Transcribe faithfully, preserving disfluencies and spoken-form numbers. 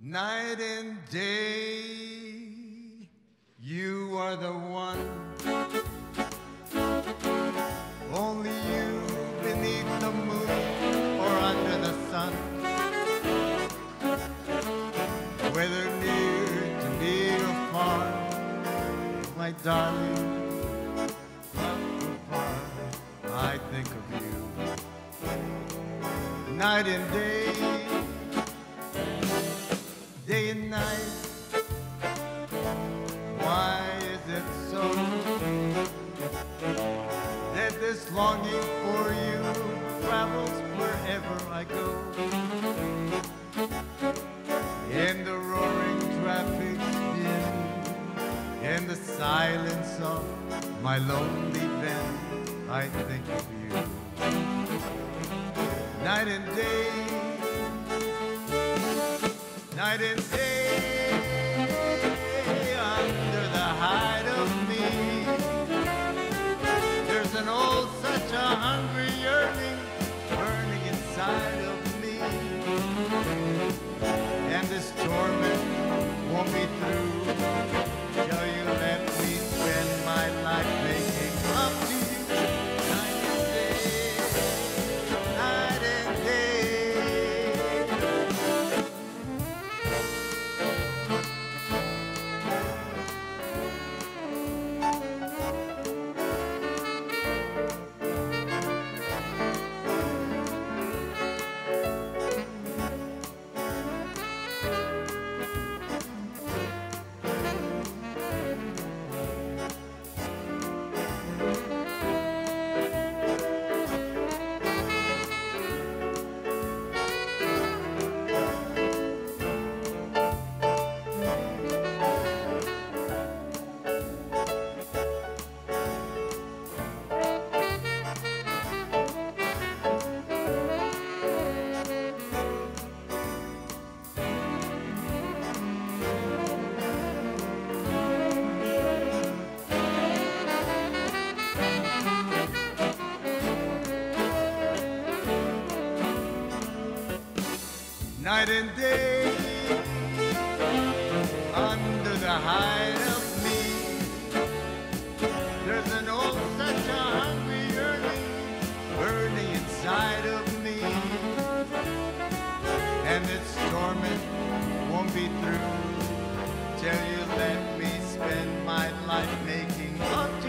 Night and day, you are the one. Only you beneath the moon or under the sun. Whether near to me or far, my darling, far from far, I think of you. Night and day, day and night. Why is it so that this longing for you travels wherever I go? In the roaring traffic din, in the silence of my lonely den, I think of you. Night and day, night and day, under the hide of me, there's an old, such a hungry yearning burning inside of me, and this torment won't be through till you let me spend my life making love to you. Night and day, night and day. Night and day, under the hide of me, there's an old, such a hungry yearning burning inside of me, and its torment won't be through till you let me spend my life making love